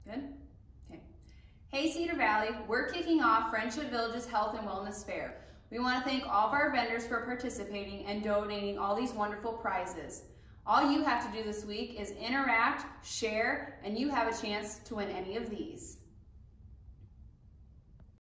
Good? Okay. Hey Cedar Valley, we're kicking off Friendship Village's Health and Wellness Fair. We want to thank all of our vendors for participating and donating all these wonderful prizes. All you have to do this week is interact, share, and you have a chance to win any of these.